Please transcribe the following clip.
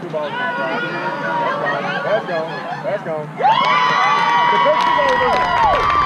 2 balls in the front. That's gone. That's gone. That's gone. The pitch is over.